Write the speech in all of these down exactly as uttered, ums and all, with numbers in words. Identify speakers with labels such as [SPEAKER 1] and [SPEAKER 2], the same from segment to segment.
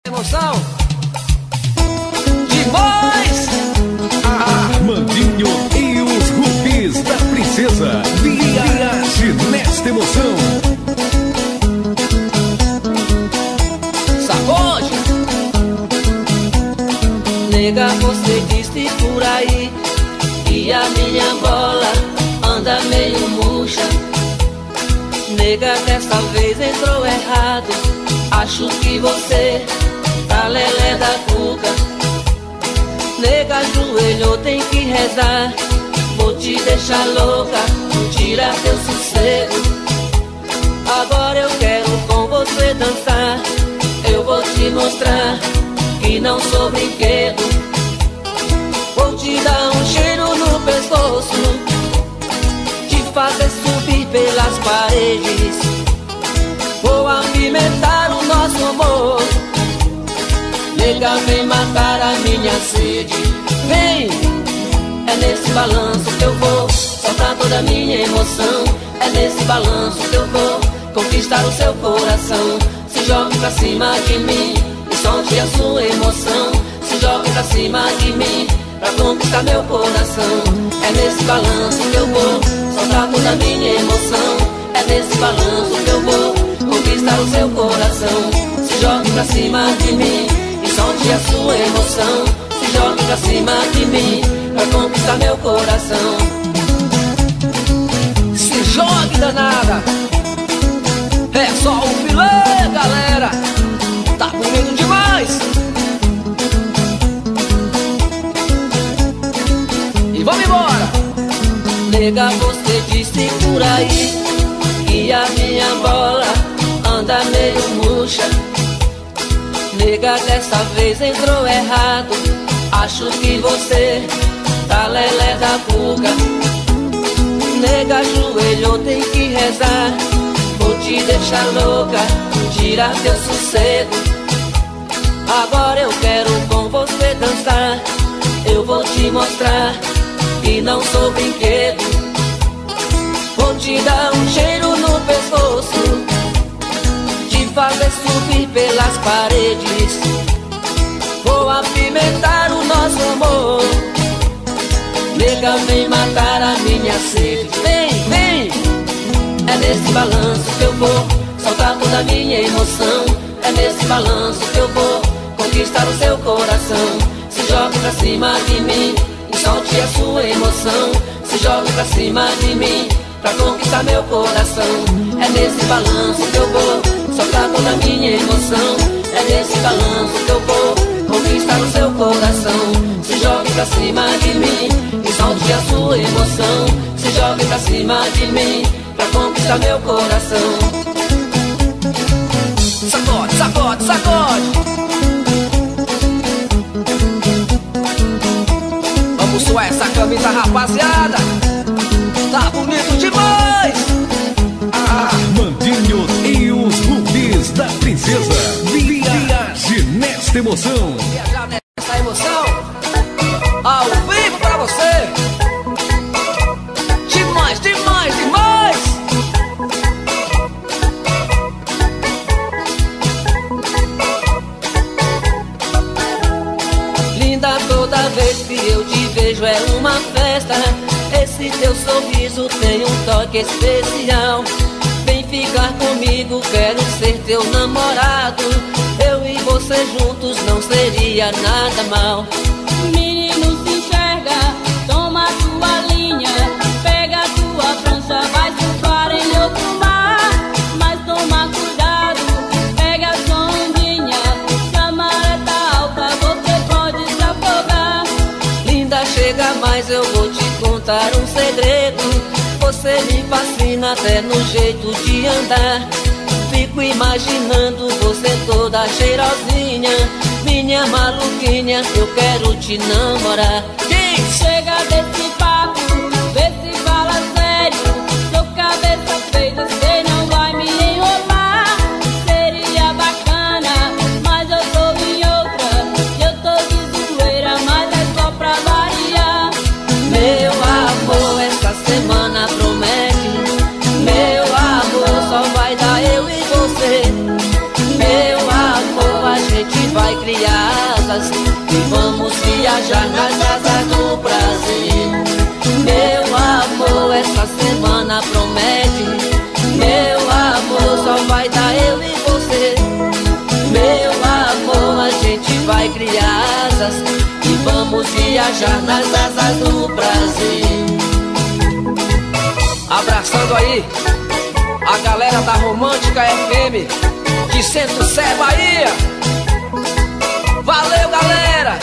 [SPEAKER 1] Emoção demais.
[SPEAKER 2] Armandinho e os Rubis da Princesa. Viaje nesta emoção.
[SPEAKER 1] Sacode. Nega, você disse por aí que a minha bola anda meio murcha. Nega, dessa vez entrou errado. Acho que você tá lelé da cuca. Nega, ajoelhou, tem que rezar. Vou te deixar louca, tirar teu sossego. Agora eu quero com você dançar. Eu vou te mostrar que não sou brinquedo. Vou te dar um cheiro no pescoço, te fazer subir pelas paredes. Vou apimentar o nosso amor. Nega, vem matar a minha sede. Vem, é nesse balanço que eu vou soltar toda a minha emoção. É nesse balanço que eu vou conquistar o seu coração. Se jogue pra cima de mim e solte a sua emoção. Se jogue pra cima de mim pra conquistar meu coração. É nesse balanço que eu vou soltar toda a minha emoção. É nesse balanço que eu vou conquistar o seu coração. Se jogue pra cima de mim e solte a sua emoção. Se jogue pra cima de mim pra conquistar meu coração. Se jogue, danada. É só o filé, galera. Tá bonito demais. E vamos embora. Nega, você disse por aí que a minha bola anda meio murcha. Nega, dessa vez entrou errado. Acho que você tá lelé da cuca. Nega, ajoelhou, tem que rezar. Vou te deixar louca, tirar teu sossego. Agora eu quero com você dançar. Eu vou te mostrar que não sou brinquedo. Vou te dar um cheiro no pescoço, te fazer subir pelas paredes. Vou apimentar o nosso amor. Nega, vem matar a minha sede. Vem, vem. É nesse balanço que eu vou soltar toda a minha emoção. É nesse balanço que eu vou conquistar o seu coração. Se jogue pra cima de mim e solte a sua emoção. Se jogue pra cima de mim pra conquistar meu coração. É nesse balanço que eu vou soltar toda a minha emoção. É nesse balanço que eu vou conquistar o seu coração. Se jogue pra cima de mim e solte a sua emoção. Se jogue pra cima de mim pra conquistar meu coração. Sacode, sacode, sacode. Vamos suar essa camisa, rapaziada. Tá bonito demais.
[SPEAKER 2] Armandinho e os Rubis da Princesa. Viaje nesta emoção.
[SPEAKER 1] Viajar nessa emoção ao vivo pra você. Demais, demais, demais. Linda, toda vez que eu te vejo é uma festa. Esse teu sorriso tem um toque especial. Vem ficar comigo, quero ser teu namorado. Eu e você juntos não seria nada mal.
[SPEAKER 3] Menino, se enxerga, toma tua linha. Pega tua prancha, vai surfar em outro mar. Mas toma cuidado, pega a sua ondinha. Se a maré tá alta, você pode se afogar.
[SPEAKER 1] Linda, chega mais, eu vou te contar um segredo. Você me fascina até no jeito de andar. Fico imaginando você toda cheirosinha. Minha maluquinha, eu quero te namorar.
[SPEAKER 3] Diz! Chega desse papo, vê se fala sério. Sou cabeça feita, cê não vai me enrolar. Seria bacana, mas eu tô em outra. Eu tô de zoeira, mas é só pra variar.
[SPEAKER 1] Meu amor, essa semana promete. Meu amor, só vai dar eu e você. Meu amor, a gente vai criar asas e vamos viajar nas asas do prazer. Meu amor, essa semana promete. Meu amor, só vai dar eu e você. Meu amor, a gente vai criar asas e vamos viajar nas asas do prazer. Abraçando aí a galera da Romântica F M de Centro-Sé, Bahia. Valeu, galera!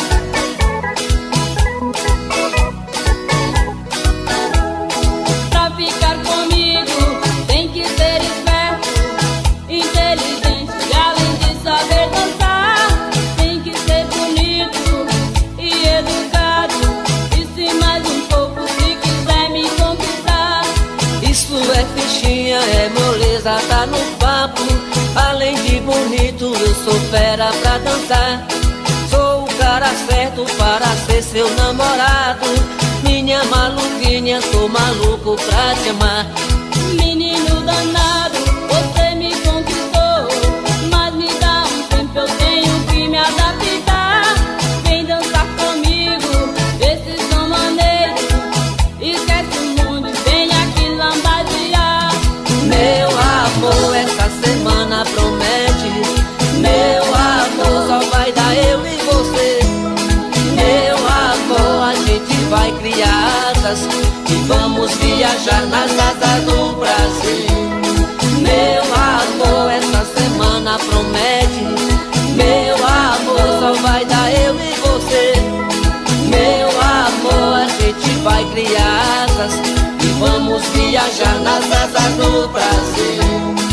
[SPEAKER 3] Pra ficar comigo tem que ser esperto, inteligente e além de saber dançar. Tem que ser bonito e educado, e se mais um pouco se quiser me conquistar.
[SPEAKER 1] Isso é fichinha, é moleza, tá no papo. Além de bonito, eu sou fera pra dançar. Sou o cara certo para ser seu namorado. Minha maluquinha, tô maluco pra te amar.
[SPEAKER 3] Menino danado, você me conquistou, mas me dá um tempo, eu tenho que me adaptar. Vem dançar comigo, esse som maneiro, esquece o mundo e vem aqui lambadear.
[SPEAKER 1] Meu amor, essa semana promete. Meu amor, só vai dar eu e você. Meu amor, a gente vai criar asas e vamos viajar nas asas do prazer. Meu amor, essa semana promete. Meu amor, só vai dar eu e você. Meu amor, a gente vai criar asas e vamos viajar nas asas do prazer.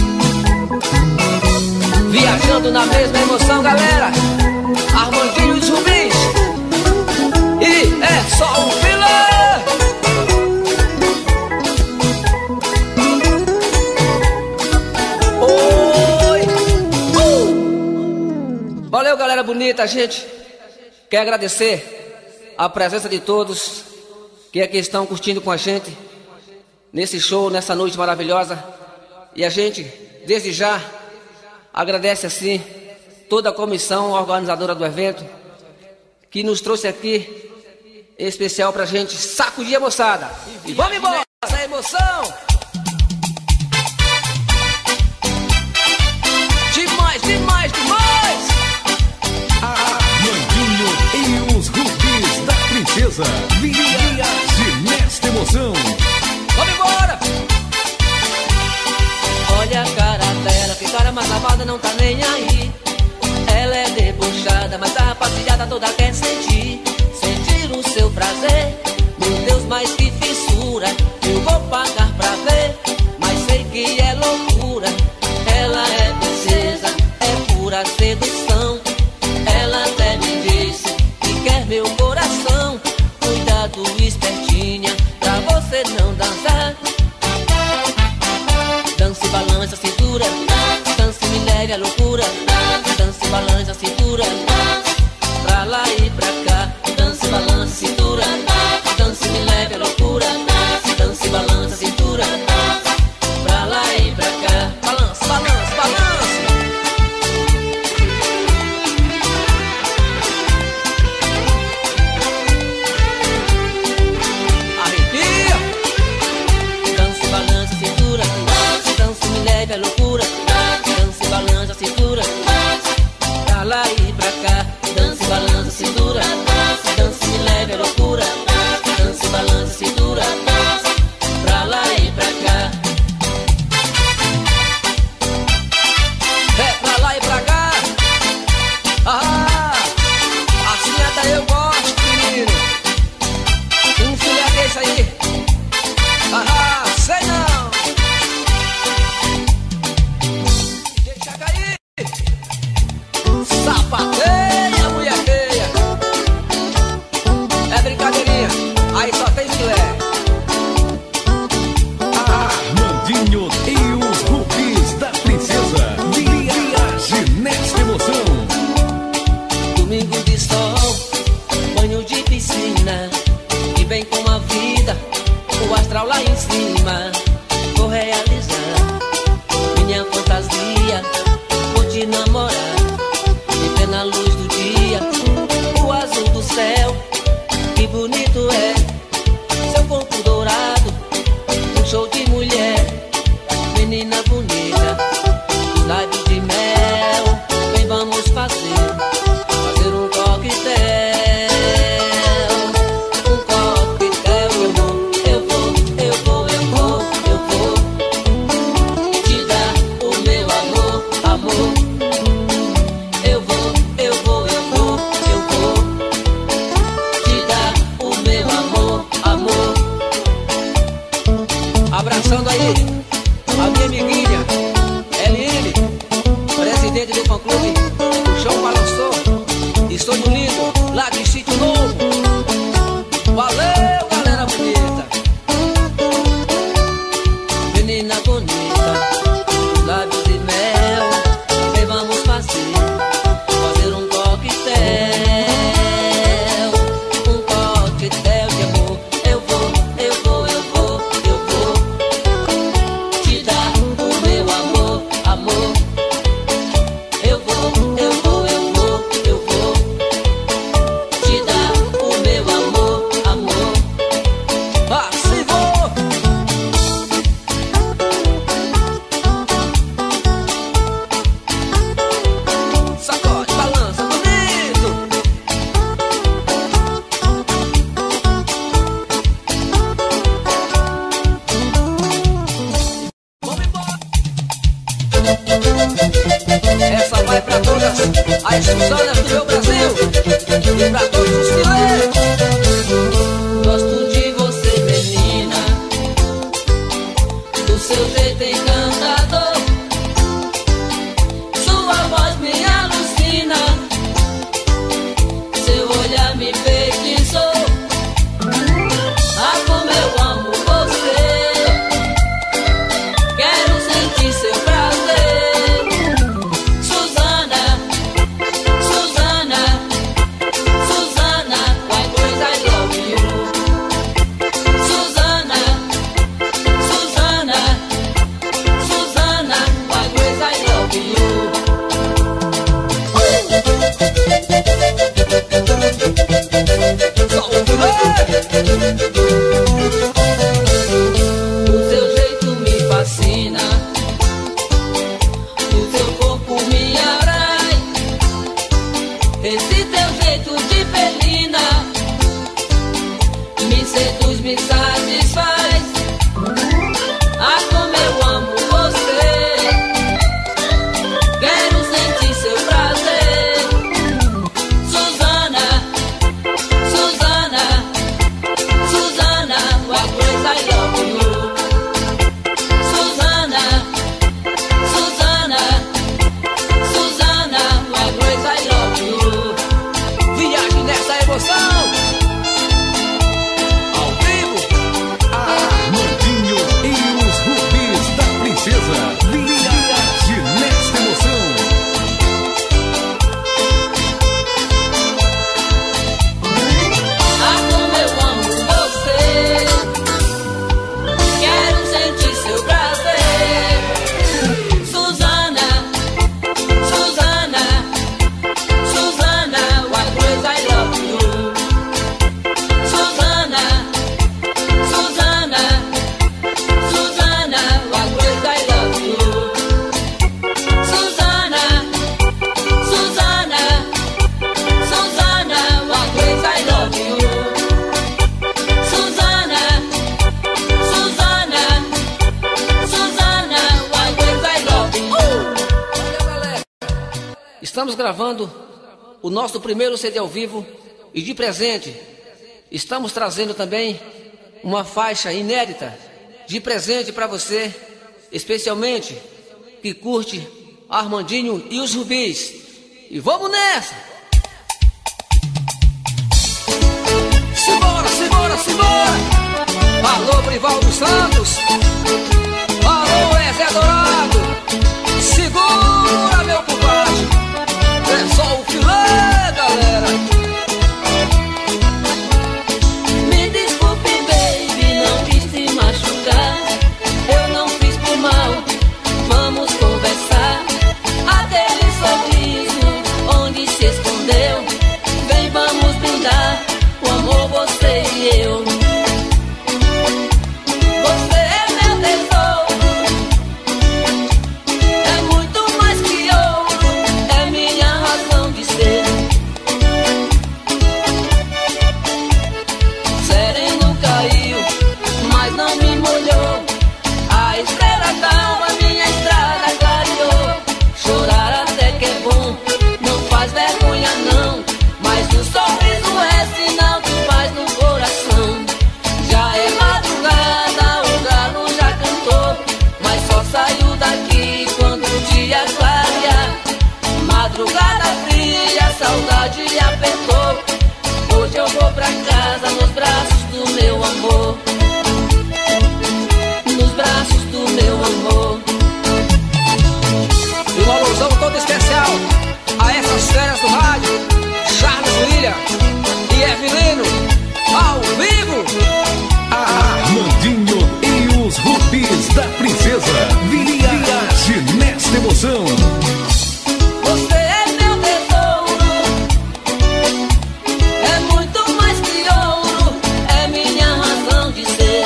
[SPEAKER 1] Viajando na mesma emoção, galera. Armandinho e os Rubins. E é só um filé. Oi. Uh. Valeu, galera bonita. A gente quer agradecer a presença de todos que aqui estão curtindo com a gente nesse show, nessa noite maravilhosa. E a gente, desde já, agradece assim toda a comissão organizadora do evento que nos trouxe aqui, em especial pra gente sacudir a moçada. E vamos embora, essa emoção! Demais, demais, demais!
[SPEAKER 2] Armandinho e os Rubins da Princesa. Viagem nesta emoção.
[SPEAKER 1] Vamos embora! Olha a cara dela, que cara mais lavada, não tá nem aí. Ela é debochada, mas a rapaziada toda quer sentir. Sentir o seu prazer. Meu Deus, mas que fissura. Eu vou pagar pra ver, mas sei que é loucura. Ela é princesa, é pura sedução. Ela até me disse que quer meu coração. Cuidado, espertinha, pra você não dançar. Dance, balança a cintura, dance, me leve à loucura. Dance, balança a cintura, pra lá e pra cá. Dance, balança a cintura, dance, me leve à loucura. Dance, balança a cintura, pra lá e pra cá. Balança, balança, balança. Arrepia. Dance, balança a cintura, dance, me leve à loucura. Dance, balança a cintura, pra lá e pra cá. Dance, balança a cintura, dance, me leve à loucura. Dance, balança a cintura, pra lá e pra cá. É pra lá e pra cá. Ah, assim até eu gosto, menino. Um filé desse aí. Ah, sei não. Deixa cair. Sapateia, mulher feia. É brincadeirinha, aí só tem filé.
[SPEAKER 2] Armandinho e os Rubins da Princesa. Viagem nesta emoção.
[SPEAKER 1] Domingo de sol, banho de piscina, e vem com a vida, o astral lá em cima. Vou realizar minha fantasia, vou te namorar, viver na luz fileiras do meu Brasil e pra todos os fileiros. Gosto de você, menina, do seu jeito encantador. Sua voz me alucina, seu olhar me feitiçou. Ah, como eu amo você, quero sentir seu prazer. Susana, Susana, Susana, why boys I love you. Susana, Susana, Susana, why boys I love you. O seu jeito me fascina, o seu corpo me atrai, esse teu jeito de felina me seduz, me satisfaz. Ah, como eu amo você, quero sentir seu prazer. Susana, Susana, Susana, what grace I love you. Susana, Susana, Susana, what grace I love you. Viagem nessa emoção, ao vivo.
[SPEAKER 2] Armandinho e os Rubis da Princesa. Viagem nesta emoção.
[SPEAKER 1] Ah, como eu amo você, quero sentir seu prazer. Susana, Susana, Susana, what grace I love you. Susana, Susana, Susana, what grace I love you. Susana, Susana, Susana, what grace I love you. Susana, Susana, Susana, what grace I love you. Valeu, galera. Estamos gravando o nosso primeiro C D ao vivo e de presente estamos trazendo também uma faixa inédita de presente para você, especialmente que curte Armandinho e os Rubis. E vamos nessa! Simbora, simbora, simbora! Alô, Brivaldo Santos! Alô, Ezé Dourado! Segura, meu compadre! É só o filé, galera! Me desculpe, baby, não quis te machucar. Eu não fiz por mal, vamos conversar. Aquele sorriso onde se escondeu, vem, vamos brindar o amor, você e eu. Você é meu tesouro, é muito mais que ouro, é minha razão de ser. Sereno caiu, mas não me molhou. A estrela d'alva, minha estrada clareou. Chorar até que é bom, não faz vergonha não, mas o sorriso é sinal de paz no coração. Já é madrugada, o galo já cantou, mas só saiu daqui quando o dia clarear. Madrugada fria, saudade apertou. Hoje eu vou pra casa nos braços do meu amor, nos braços do meu amor. E uma alusão toda especial a essas férias do rádio, Charles William e Evelino, ao vivo.
[SPEAKER 2] Armandinho e os Rubis da Princesa. Viagem nesta emoção.
[SPEAKER 1] Você é meu tesouro, é muito mais que ouro, é minha razão de ser.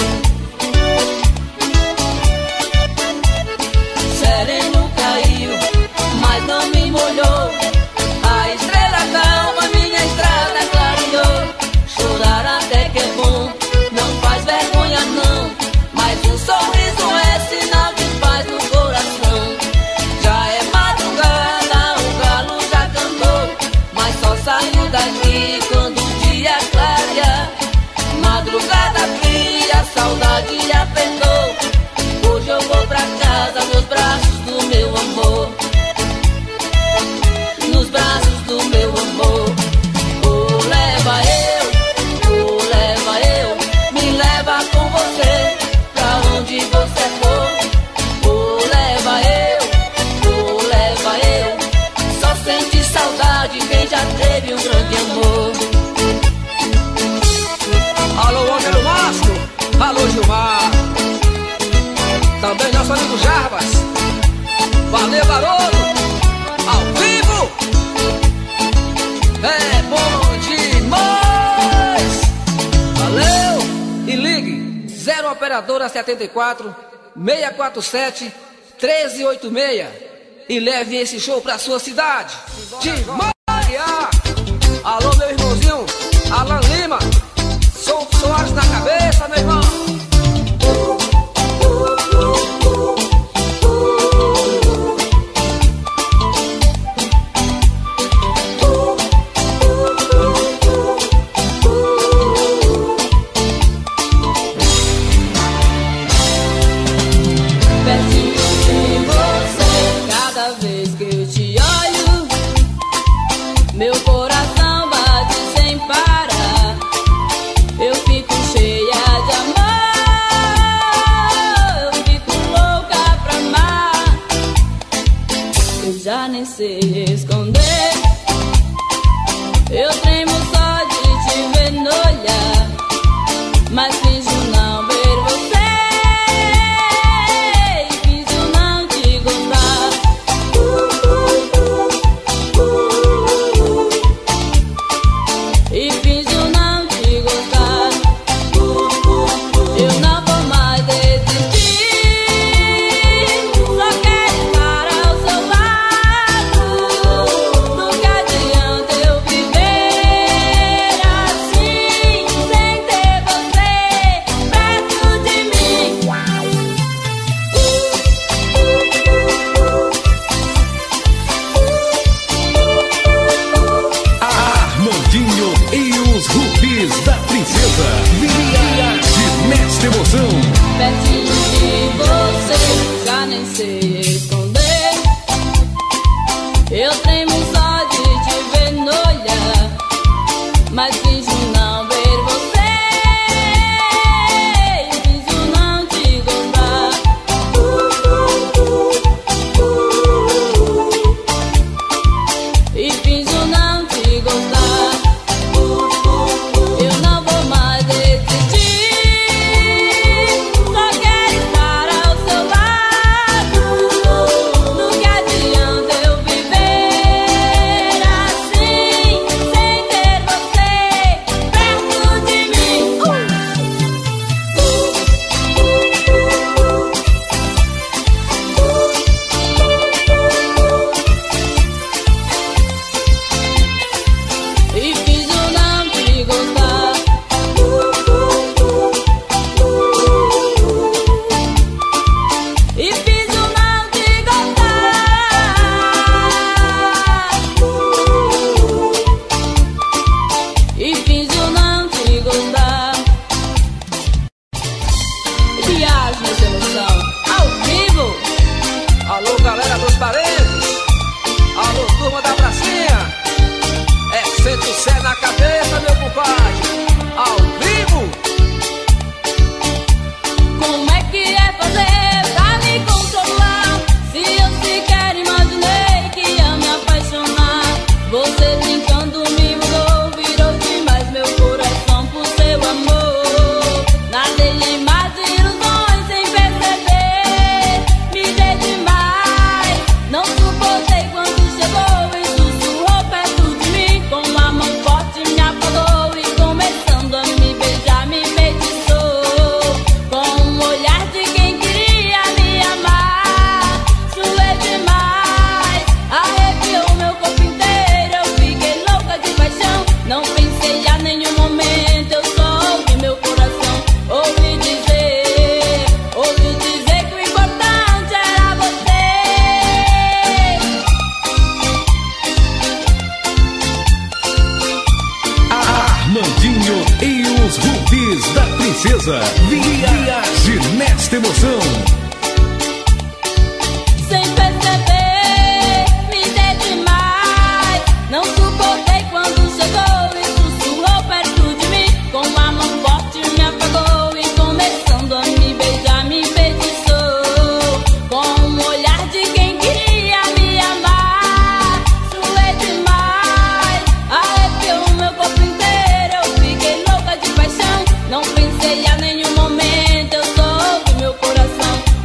[SPEAKER 1] Sereno caiu, mas não me molhou. A estrela daqui quando o dia clarear. Madrugada fria, saudade apertou. Hoje eu vou pra casa nos braços do meu amor. Nos braços do meu amor. Oh, leva eu, oh, leva eu, me leva com você pra onde você for. Oh, leva eu, oh, leva eu, só sente saudade quem já teve um grande amor.
[SPEAKER 4] Alô, homem do máximo, alô, Gilmar. Também nosso amigo Jarbas. Valeu, garoto, ao vivo. É bom demais. Valeu. E ligue zero operadora setenta e quatro, seis quatro sete, um três oito seis e leve esse show pra sua cidade. Demais. Alô, meu irmãozinho Alan Lima, Sou Soares na cabeça, meu irmão.
[SPEAKER 3] Já nem sei esconder. Eu tremo só de te ver no olhar, mas finjo não ver você e finjo não te gostar. E finjo não te gostar. Eu não vou mais desistir. Só quero estar ao seu lado. Nunca adianta eu viver assim, sem ter você perto de mim.
[SPEAKER 2] Armandinho e os Rubis da Princesa. Viagem nesta emoção.
[SPEAKER 3] Pertinho de você, já nem sei esconder. Eu tremo só de te ver no olhar, mas finjo não ver você e finjo não te gostar. E finjo não te gostar. Eu não vou mais desistir. Só quero estar ao seu lado. Nunca adianta eu viver assim, sem ter você perto de mim. E finjo não te gostar. E finjo não te gostar. E finjo não te gostar. Viagem nessa emoção, ao vivo.
[SPEAKER 4] Alô, galera dos parentes. Alô, turma da pracinha. É senta o Sé na cabeça, meu compadre. Ao vivo.
[SPEAKER 3] Como é que é fazer pra me controlar? Se eu sequer imaginei que ia me apaixonar. Você brincando me mudou, virou demais meu coração por seu amor. Nadei em mar de ilusões sem perceber. Me dei demais, não suportei quando chegou e sussurrou perto de mim. Com a mão forte me
[SPEAKER 2] As rubies da princesa. Viaje nesta emoção.
[SPEAKER 3] Sem perceber, me dei demais. Não suportei quando chegou e sussurrou perto de mim. Com a mão forte me apagou e começando a me beijar, me feitiçou. Com um olhar de quem queria me amar. Suei demais, arrepiou meu corpo inteiro. Eu fiquei louca de paixão. Não pensei a nenhum momento, eu soube meu coração.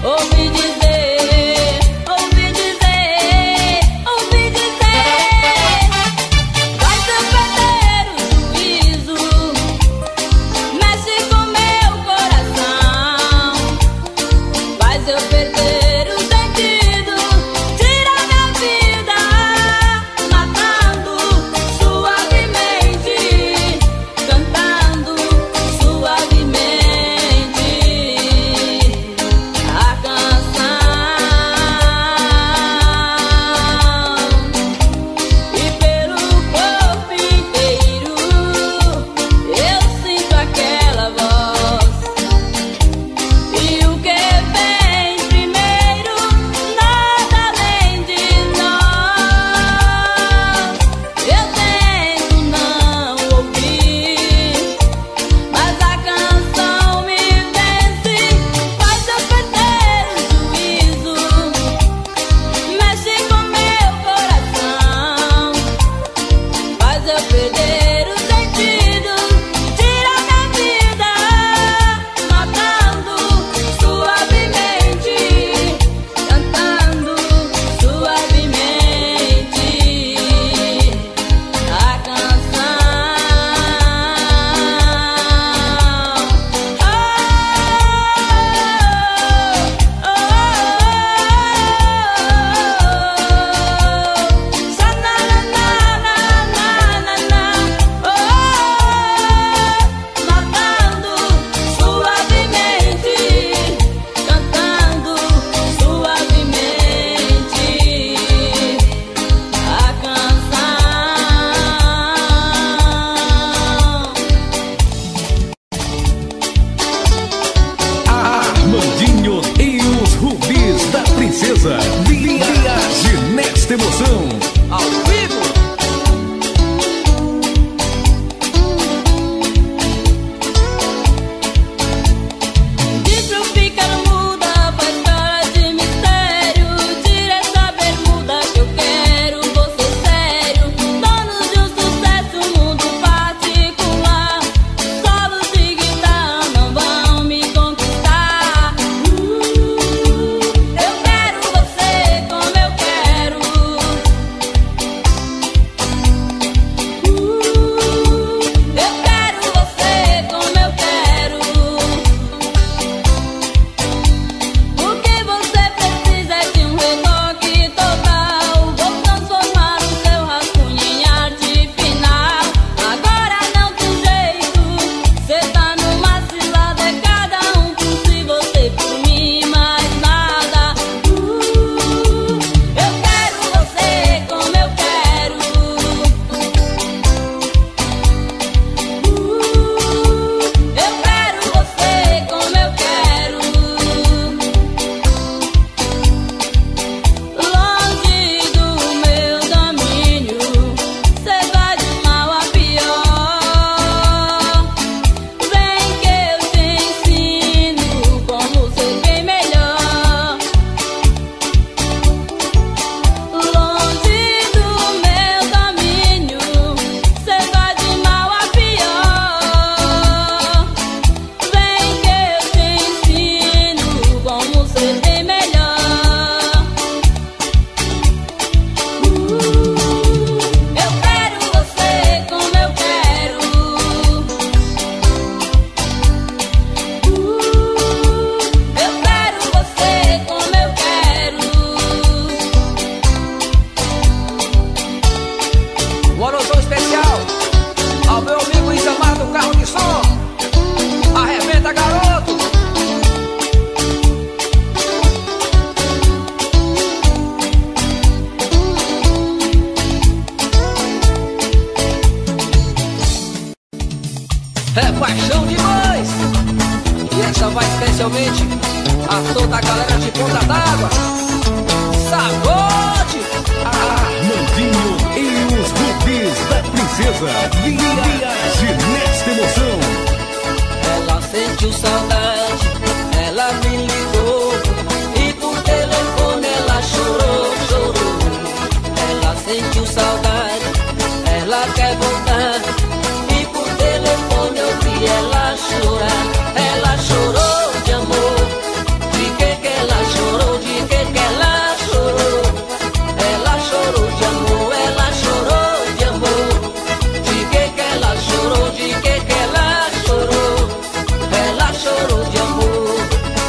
[SPEAKER 4] É paixão demais. E essa vai especialmente a toda a galera de Ponta d'Água. Sabote!
[SPEAKER 2] Ah, Mandinho e os Rubis da Princesa. Viagem nesta emoção.
[SPEAKER 1] Ela sentiu saudade, ela me ligou e por telefone ela chorou, chorou. Ela sentiu saudade, ela quer voltar e por telefone eu vi ela chorar. Ela chorou de amor, de que que ela chorou, de que que ela chorou. Ela chorou de amor, ela chorou de amor, de que que ela chorou, de que que ela chorou. Ela chorou de amor.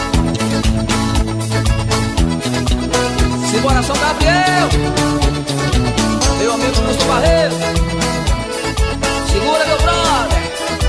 [SPEAKER 4] Simbora São Gabriel, meu amigo Augusto Barreiro. Segura, meu brother.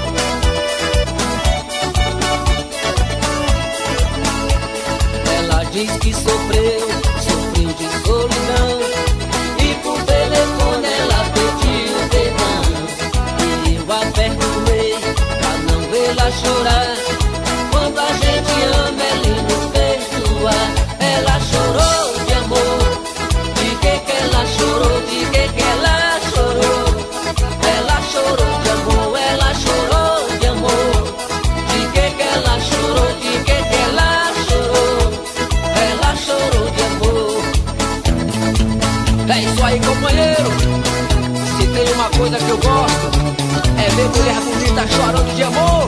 [SPEAKER 1] Ela diz que sofreu, sofreu de solidão e por telefone ela pediu perdão. E eu a perdoei pra não vê-la chorar. Quando a gente ama é lindo perdoar. Ela chorou de amor, de que que ela chorou, de que que ela chorou. Ela chorou de amor, ela chorou de amor, de que que ela chorou, de que que ela chorou. Ela chorou de amor.
[SPEAKER 4] É isso aí, companheiro. Se tem uma coisa que eu gosto, é ver mulher bonita chorando de amor.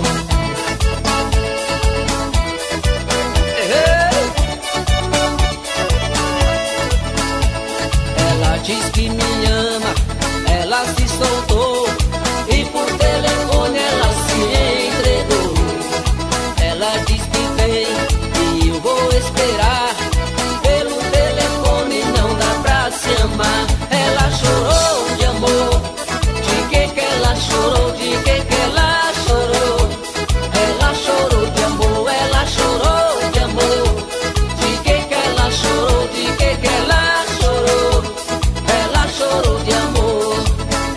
[SPEAKER 1] Ela diz que me ama, ela se soltou e por telefone ela se entregou. Ela diz que vem e eu vou esperar. Pelo telefone não dá pra se amar. Ela chorou de amor, de que que ela chorou, de que que ela chorou. Ela chorou de amor, ela chorou de amor, de que que ela chorou, de que que ela chorou. Ela chorou de amor.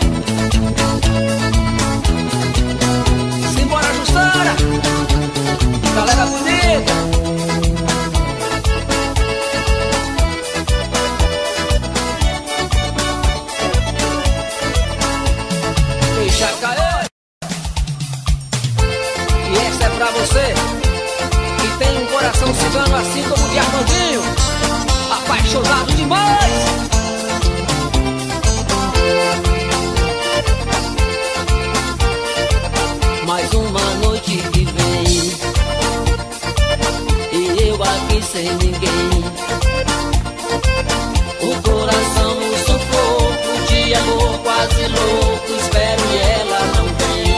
[SPEAKER 4] Simbora, Jussara, galera bonita. Deixa cair. E essa é pra você que tem um coração cigano assim como o de Armandinho, apaixonado demais.
[SPEAKER 1] Mais uma noite que vem e eu aqui sem ninguém. O coração no sufoco de amor quase louco. Espero e ela não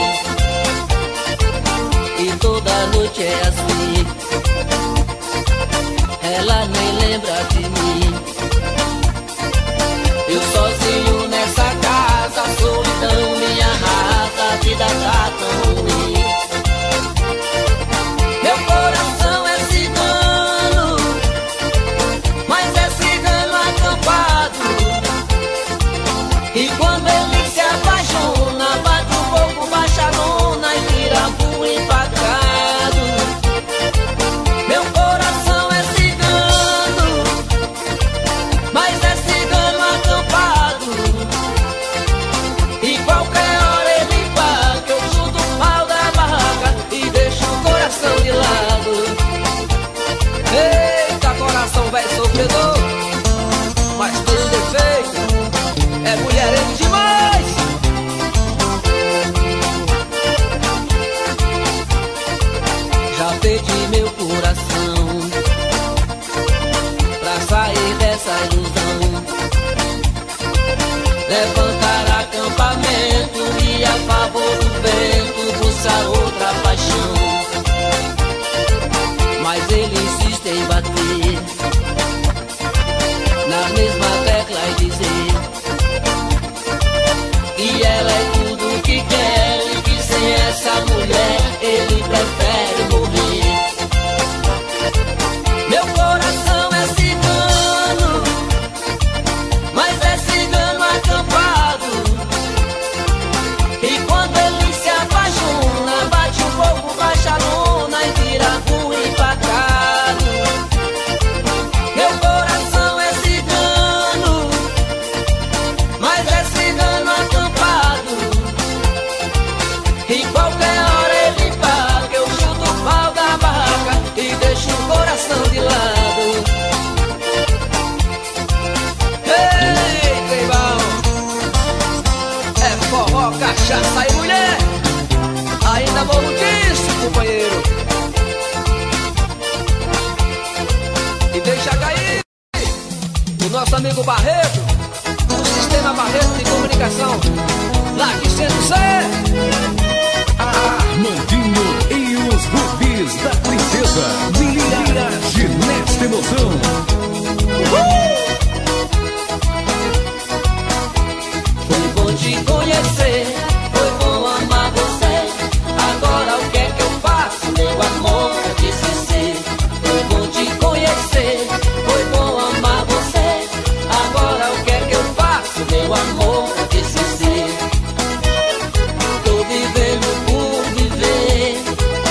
[SPEAKER 1] vem. E toda noite é assim, ela nem lembra de mim. Eu sozinho nessa casa, a solidão me arrasa, a vida tá tão ruim. Meu coração é cigano, mas é cigano acampado. E quando ele se apaixona, bate um pouco, baixa a lona e vira burro empacado. Meu coração é cigano, mas é cigano acampado. E qualquer hora ele paga, eu chuto o pau da barraca e deixo o coração de lado.
[SPEAKER 4] Eita, coração velho sofredor, mas tem um defeito, é mulherengo demais.
[SPEAKER 1] Já perdi meu coração pra sair dessa ilusão. Levantar acampamento e a favor do vento buscar outra paixão. Mas ele insiste em bater na mesma tecla e dizer que ela é tudo que quer e que sem essa mulher ele prefere morrer. Meu coração é cigano, mas é cigano acampado.
[SPEAKER 4] forró, cachaça e mulher. Ainda morro disso, companheiro. E deixa cair o nosso amigo Barreto, do Sistema Barreto de Comunicação, lá de Centro Sé.
[SPEAKER 2] Armandinho e os Rubis da Princesa. Viagem nesta emoção.
[SPEAKER 4] Uhul! Foi bom te conhecer, foi bom amar você. Agora o que é que eu faço, meu amor, pra te esquecer? Foi bom te conhecer, foi bom amar você. Agora o que é que eu faço, meu amor, pra te esquecer? Tô vivendo por viver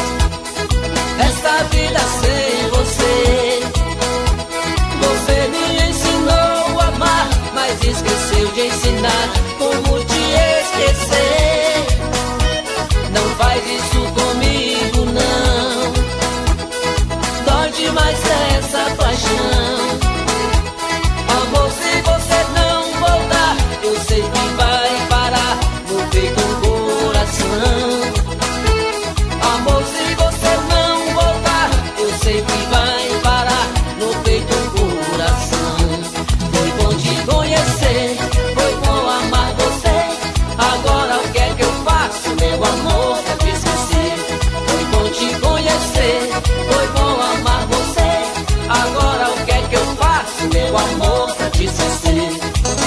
[SPEAKER 4] esta vida sem você. Você me ensinou a amar, mas esqueceu de ensinar como te esquecer. Não faz isso comigo, não. Dói demais essa paixão. Amor, se você não voltar, eu sei que vai parar no peito do coração. Amor, se você não voltar, eu sei que vai parar no peito do coração. Foi bom te conhecer, foi bom amar você. Agora o que é que eu faço, meu amor, pra te esquecer? Foi bom te conhecer, foi bom amar você. Agora o que é que eu faço, meu amor, pra te esquecer?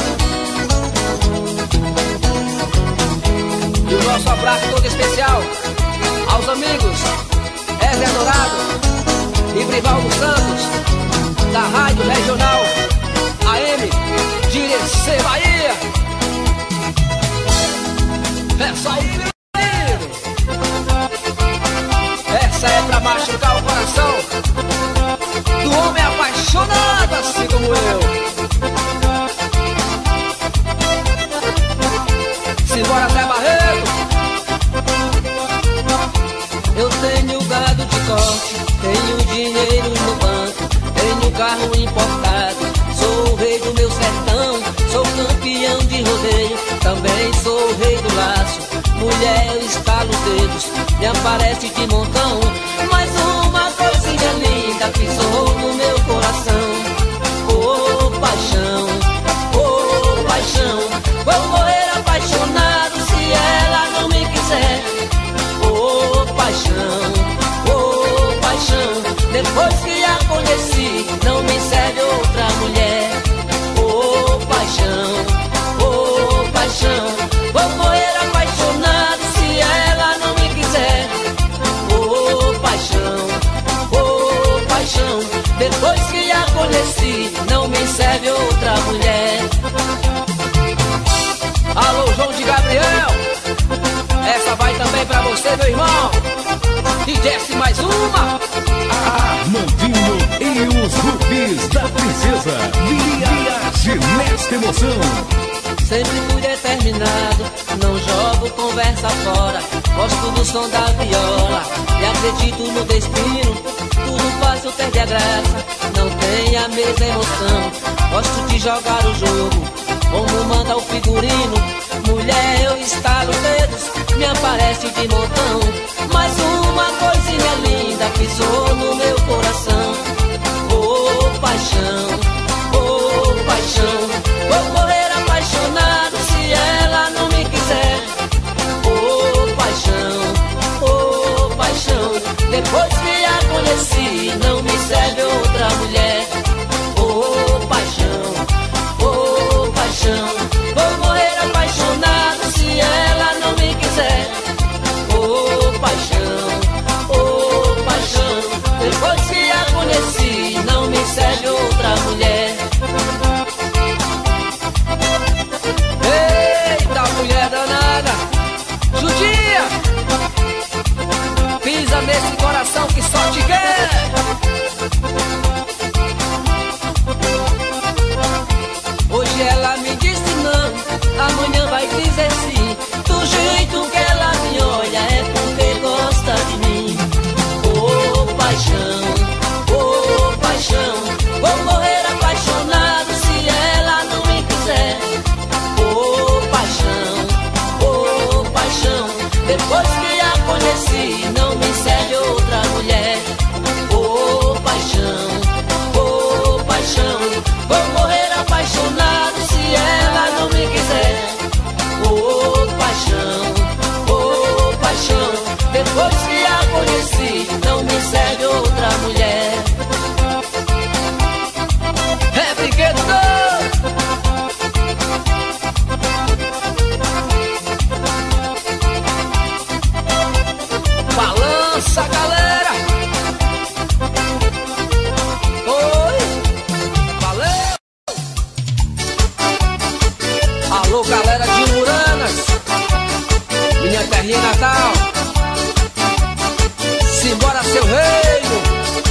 [SPEAKER 4] E o nosso abraço todo especial aos amigos Ézia Dourado e Brivaldo Santos, da Rádio Regional A M de Irecê, Bahia. É só o filho. Essa é pra machucar o coração do homem apaixonado assim como eu. Simbora até Barreto. Eu tenho gado de corte, tenho dinheiro no banco, tenho carro importado. Sou o rei do meu sertão, sou campeão de rodeio, também sou o rei do laço. Mulher, eu estalo os dedos, me aparece de montão. Mas uma coisinha linda pisou no meu coração. Oh, paixão, oh, paixão, vou morrer apaixonado se ela não me quiser. Oh, paixão, oh, paixão, depois que a conheci, não me serve outra mulher. Oh, paixão, oh, paixão, vou morrer apaixonado se ela não me quiser. Oh, paixão, oh, paixão, depois que a conheci, não me serve outra mulher. Alô, João de Gabriel, essa vai também pra você, meu irmão. E desce mais uma.
[SPEAKER 2] Armandinho e os Rubis da Princesa. Viagem nesta emoção.
[SPEAKER 1] Sempre fui determinado, não jogo conversa fora. Gosto do som da viola e acredito no destino. Tudo fácil perde a graça, não tem a mesma emoção. Gosto de jogar o jogo, como manda o figurino. Mulher, eu estalo os dedos, me aparece de montão. Mas uma coisinha linda pisou no meu coração. Oh, paixão, oh, paixão, vou morrer apaixonado se ela não me quiser. Oh, paixão, oh, paixão, depois que a conheci, não me serve outra mulher. Oh, paixão, oh, paixão, vou morrer apaixonado se ela não me quiser. Oh, paixão, oh, paixão, depois que a conheci, não me serve outra mulher.
[SPEAKER 4] Eita, mulher danada, judia, pisa nesse coração que só te quer. Hoje ela me disse não, amanhã vai dizer sim. Do jeito que ela me olha é porque gosta de mim. Oh, paixão, oh, paixão, vou morrer apaixonado se ela não me quiser. Oh, paixão,
[SPEAKER 1] Depois que a conheci, não me serve outra mulher. Oh, paixão, oh, paixão, vou morrer apaixonado se ela não me quiser. Oh, paixão, oh, paixão, depois que a conheci, não me serve outra mulher. É brinquedo doido. Balança, galera. Oi, valeu. Alô, galera de Uranas, minha terrinha natal. Simbora, seu reino.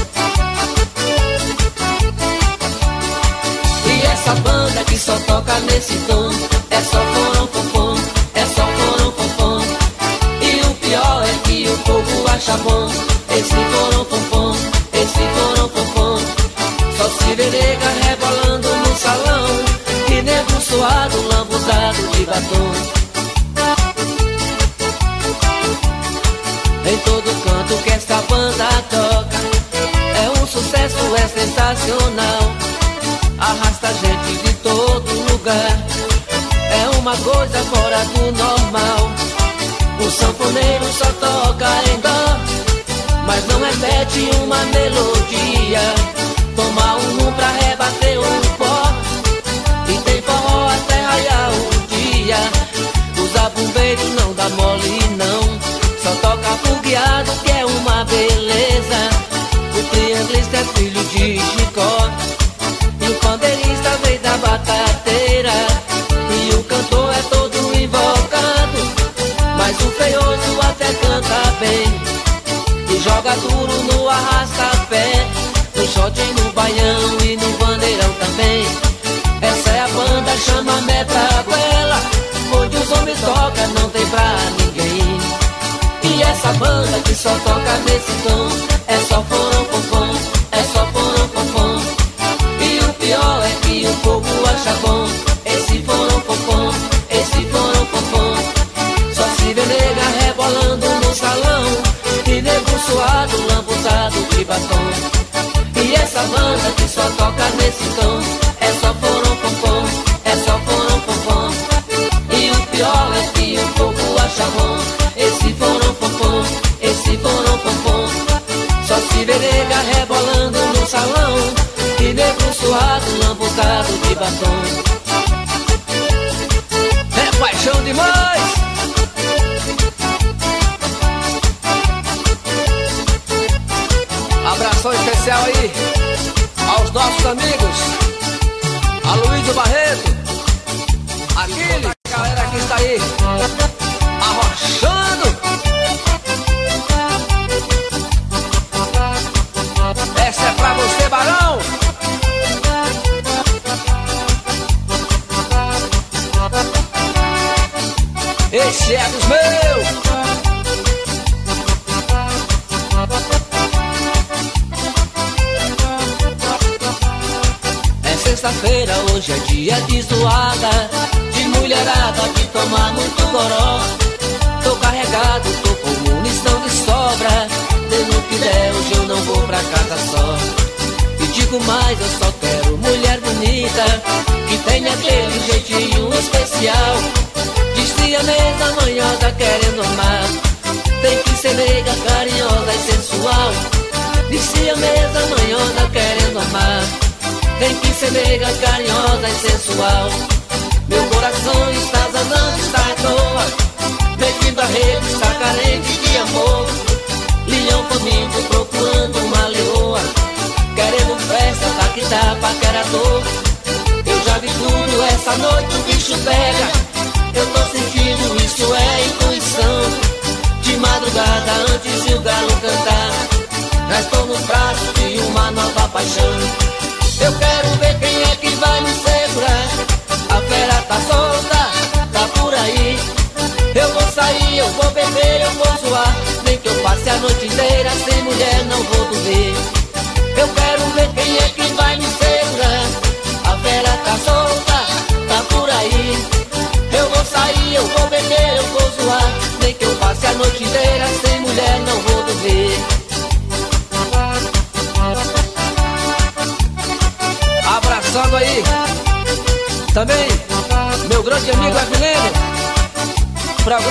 [SPEAKER 1] E essa banda que só toca nesse tom, é só forão, fofão, é só forão, fofão. E o pior é que o povo acha bom esse forão, fofão, esse forão, fofão. Só se vê nega rebolando no salão e nego suado, lambuzado de batom. Em todo canto que esta banda toca, é um sucesso, é sensacional. Arrasta gente de todo lugar, é uma coisa fora do normal. O sanfoneiro só toca em dó, mas não repete uma melodia. Toma um pra rebater um pó, e tem forró até raiar o dia. Os abumbeiros não dá mole não, só toca fogueado que é uma beleza. O trianglista é filho de Chicó, e o pandeirista veio da batateira, e o cantor é todo invocado, mas o feioso até canta bem, e joga duro no arrasta-pé, no shot e no baião e no bandeirão também. Essa é a banda, chama Metra Goela, onde os homens tocam, não tem pra ninguém. E essa banda que só toca nesse tom, é só forão, fofão, é só forão, fofão. E o pior é que o povo acha bom esse forão, fofão, esse forão, fofão. Só se vê nega rebolando no salão e nego suado, lambuzado de batom. E essa banda que só toca nesse tom, é só forão, fofão, é só forão, fofão. E o pior é que o povo acha bom esse forão, fofão, esse forão, fofão. Só se vê nega rebolando no salão e nego suado, lambuzado de batom. É paixão demais. Abração especial aí aos nossos amigos Aloysio Barreto, Aguile, a galera que está aí arrochando. Essa é pra você, Barão. Esse é dos meus. É sexta-feira, hoje é dia de zoada, de mulherada que toma muito goró. Tô carregado, tô com munição de sobra, dando que der, hoje eu não vou pra casa só. E digo mais, eu só quero mulher bonita, que tem aquele jeitinho especial. Disse a mesa manhosa querendo amar, tem que ser nega, carinhosa e sensual. Disse a mesa manhosa querendo amar, tem que ser nega, carinhosa e sensual. Meu coração está zanando, está à toa, metido a rede, está carente de amor. Leão faminto procurando uma leoa, querendo festa, tá que dá paquerador. Eu já vi tudo, essa noite o bicho pega. Eu tô sentindo, isso é intuição. De madrugada antes de o galo cantar, já estou nos braços de uma nova paixão. Eu quero ver quem é que vai me segurar. A fera tá solta, tá por aí. Eu vou sair, eu vou beber, eu vou zoar. Nem que eu passe a noite inteira sem mulher, não vou dormir. Eu quero ver quem é que vai me segurar. A fera tá solta, tá por aí. Eu vou sair, eu vou beber, eu vou zoar. Nem que eu passe a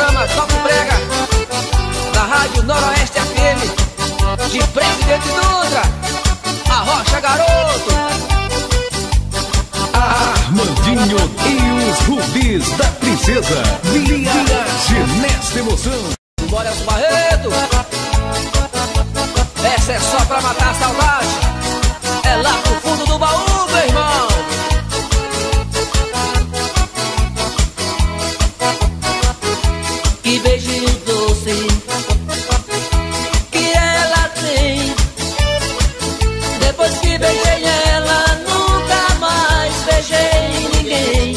[SPEAKER 4] programa Toque Brega da Rádio Noroeste F M de Presidente Dutra, a Rocha Garoto,
[SPEAKER 2] Armandinho e os Rubis da Princesa. Viagem nesta emoção.
[SPEAKER 4] Bora Barreto. Essa é só pra matar a saudade. É lá pro fundo do baú, meu irmão.
[SPEAKER 1] Que beijinho doce que ela tem. Depois que beijei ela, nunca mais beijei ninguém.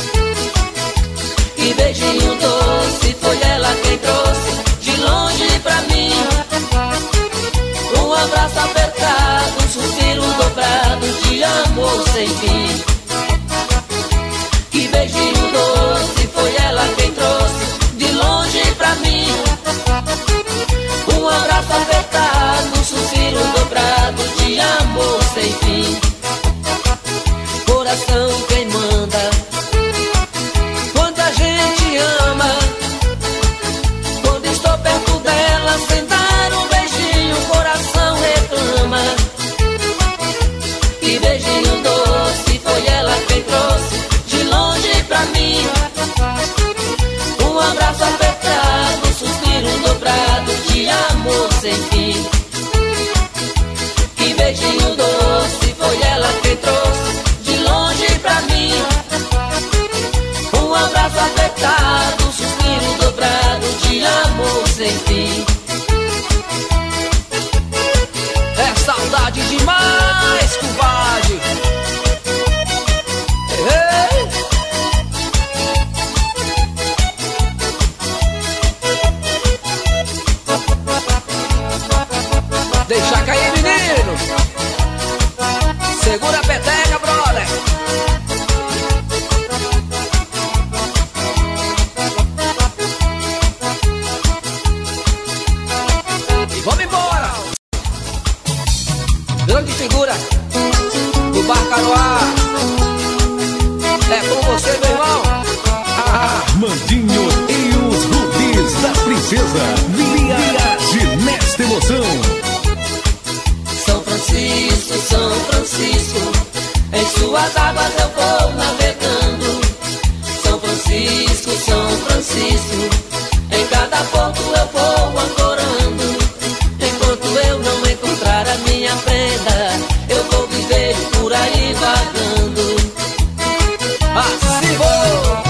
[SPEAKER 1] Que beijinho doce, foi ela quem trouxe de longe pra mim. Um abraço apertado, um suspiro dobrado de amor sem fim. Que beijinho doce, foi ela quem trouxe de longe pra mim. Um abraço apertado, um suspiro dobrado de amor sem fim. Coração quem manda quando a gente ama. Quando estou perto dela sem dar um beijinho, o coração reclama. Que beijinho doce, foi ela quem trouxe de longe pra mim. Um abraço apertado, um suspiro dobrado de amor sem fim. Que beijinho doce, foi ela quem trouxe de longe pra mim. Um abraço apertado, um suspiro dobrado de amor sem fim.
[SPEAKER 4] É saudade demais, compadre. Ei, deixa cair, menino. Segura a peteca, brother. E vamos embora. Grande figura do Barcaroá. É com você, meu irmão.
[SPEAKER 2] Armandinho e os Rubis da Princesa. Viagem nesta emoção.
[SPEAKER 1] São Francisco, São Francisco, em suas águas eu vou navegando. São Francisco, São Francisco, em cada porto eu vou ancorando. Enquanto eu não encontrar a minha prenda, eu vou viver por aí vagando.
[SPEAKER 4] Assim vou.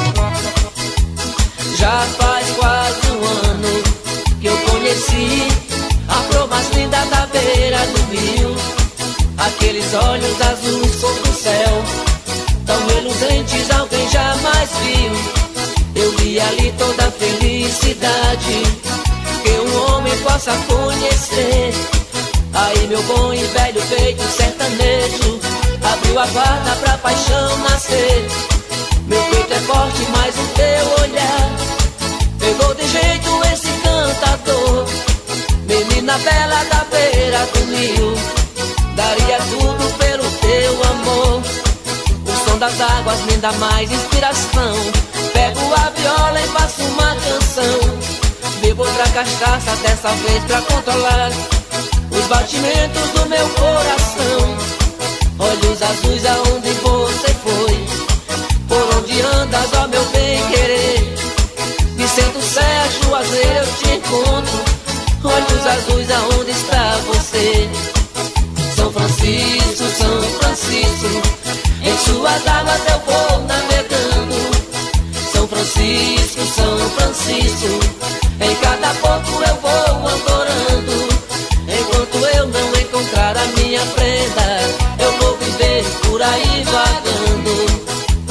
[SPEAKER 1] Já faz quase um ano que eu conheci a flor mais linda da beira do rio. Aqueles olhos azuis cor do céu, tão reluzentes alguém jamais viu. Eu vi ali toda a felicidade que um homem possa conhecer. Aí meu bom e velho peito sertanejo abriu a guarda pra paixão nascer. Meu peito é forte, mas o teu olhar pegou de jeito esse cantador. Menina bela da beira do rio, daria tudo pelo teu amor. O som das águas me dá mais inspiração. Pego a viola e faço uma canção. Bebo outra cachaça, dessa vez pra controlar os batimentos do meu coração. Olhos azuis aonde você foi, por onde andas, ó meu bem querer. Vicente Sérgio Azeiro eu te encontro. Olhos azuis aonde está você. São Francisco, São Francisco, em suas águas eu vou navegando. São Francisco, São Francisco, em cada porto eu vou ancorando. Enquanto eu não encontrar a minha prenda, eu vou viver por aí vagando.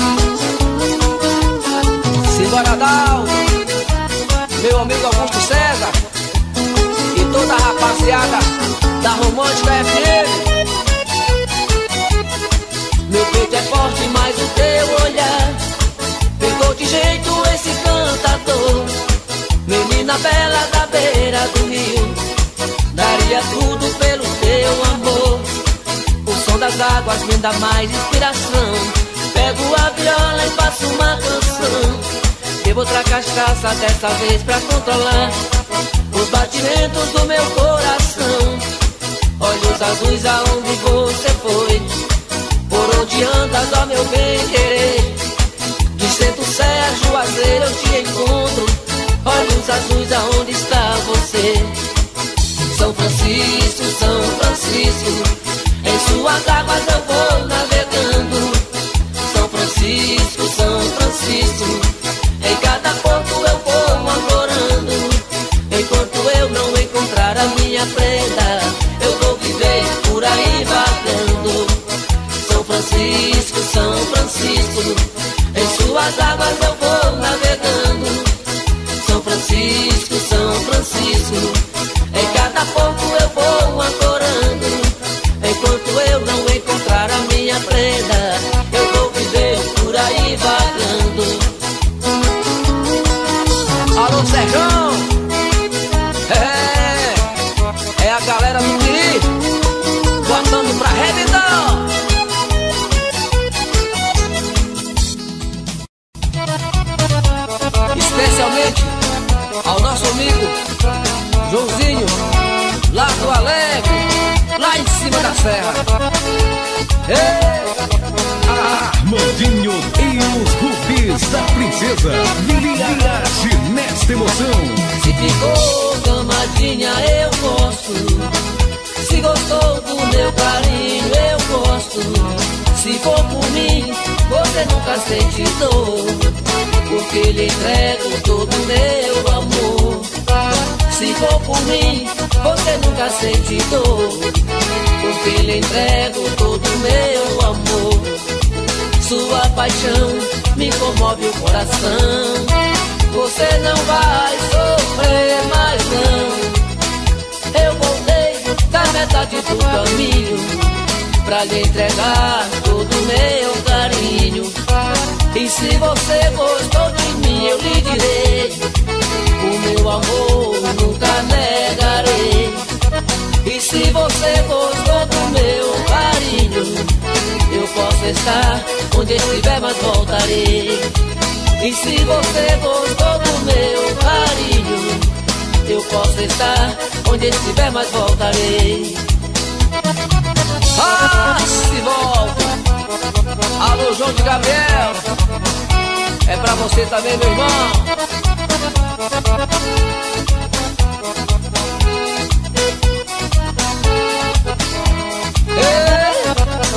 [SPEAKER 4] Simbora, Dal, meu amigo Augusto César e toda a rapaziada da Romântica F M.
[SPEAKER 1] Meu peito é forte, mas o teu olhar pegou de jeito esse cantador. Menina bela da beira do rio, daria tudo pelo teu amor. O som das águas me dá mais inspiração. Pego a viola e faço uma canção. Bebo outra cachaça dessa vez pra controlar os batimentos do meu coração. Olhos azuis, aonde você foi? Por onde andas, ó meu bem querer? De Centro Sé, Juazeiro eu te encontro. Olhos azuis, aonde está você? São Francisco, São Francisco, em suas águas eu vou navegando. São Francisco, São Francisco, em cada porto eu vou ancorando. Enquanto eu não encontrar a minha prenda, eu vou viver por aí vagando. São Francisco, São Francisco, em suas águas eu vou navegando. São Francisco, São Francisco, em cada porto eu vou ancorando. Enquanto eu não encontrar a minha prenda, eu vou viver por aí vagando. Alô, Serjão! É, é a galera do Quiri, botando pra arrebentar. Especialmente ao nosso amigo Joãozinho, lá do Alegre, lá em cima da serra. Ei!
[SPEAKER 2] Ah, Armandinho e os Rubis da Princesa. Viaje nesta emoção.
[SPEAKER 1] Se ficou camadinha eu gosto, se gostou do meu carinho eu gosto. Se for por mim, você nunca sente dor, porque lhe entrego todo o meu amor. Se for por mim, você nunca sente dor, porque lhe entrego todo o meu amor. Sua paixão me comove o coração, você não vai sofrer mais não. Eu voltei da metade do caminho pra lhe entregar todo o meu carinho. E se você gostou de mim, eu lhe direi, o meu amor nunca negarei. E se você gostou do meu carinho, eu posso estar onde estiver, mas voltarei. E se você gostou do meu carinho, eu posso estar onde estiver, mas voltarei.
[SPEAKER 4] Ah, se volta! Alô, João de Gabriel, é pra você também, meu irmão.
[SPEAKER 1] Ei!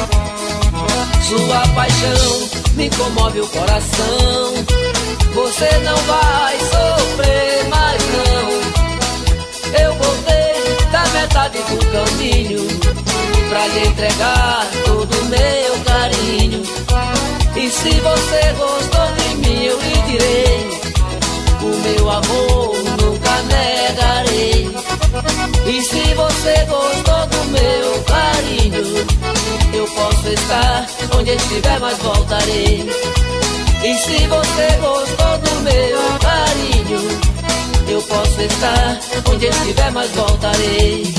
[SPEAKER 1] Sua paixão me comove o coração, você não vai sofrer mais não. Eu voltei da metade do caminho pra lhe entregar todo o meu carinho. E se você gostou de mim, eu lhe direi, o meu amor nunca negarei. E se você gostou do meu carinho, eu posso estar onde estiver, mas voltarei. E se você gostou do meu carinho, eu posso estar onde estiver, mas voltarei.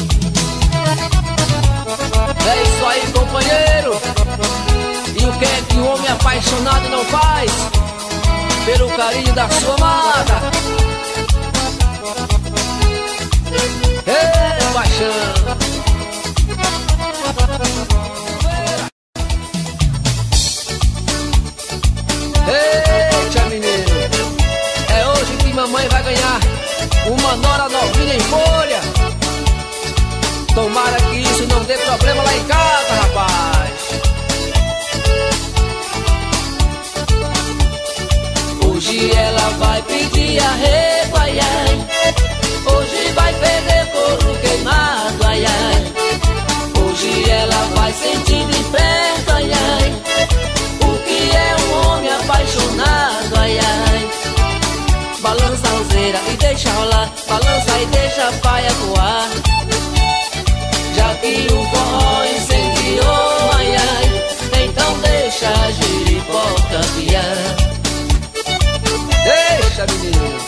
[SPEAKER 4] É isso aí, companheiro. E o que é que um homem apaixonado não faz pelo carinho da sua amada? Ei, paixão! Eita, menino, é hoje que mamãe vai ganhar uma nora novinha em folha. Tomara que isso não dê problema lá em casa, rapaz.
[SPEAKER 1] Hoje ela vai pedir arrego, ai ai. Hoje vai perder couro queimado, ai ai. Hoje ela vai sentir de perto, ai ai, o que é um homem apaixonado, ai ai. Balança a roseira e deixa rolar, balança e deixa a paia voar. Já que o forró incendiou, ai ai, então deixa a giripoca piar.
[SPEAKER 4] Deixa, menino.